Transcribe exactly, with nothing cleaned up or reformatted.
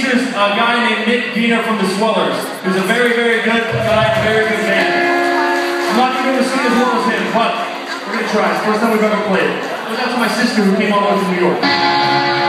introduce a guy named Nick Dina from the Swellers, who's a very, very good guy, very good band. I'm not going to sing as well as him, but we're going to try. It's the first time we've ever played. It goes out to my sister who came all the way from New York.